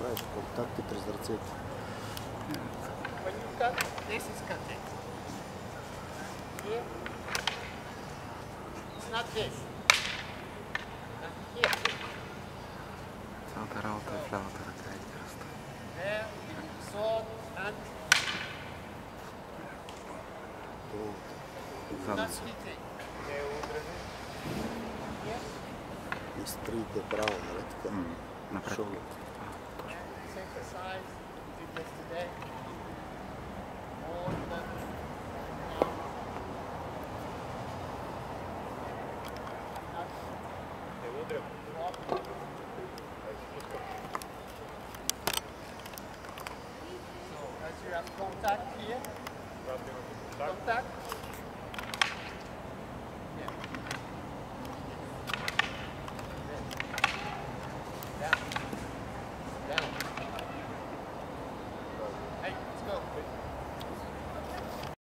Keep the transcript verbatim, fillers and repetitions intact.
правиш контакти през ръцете. When you cut, this is cutting. Here, it's not this. Here. Цялата работа е в лявата ръка и кръста. There, sword and not Задната. hitting. И строите право, нали така? М, Напред. Шоу. Same exercise we did yesterday. More than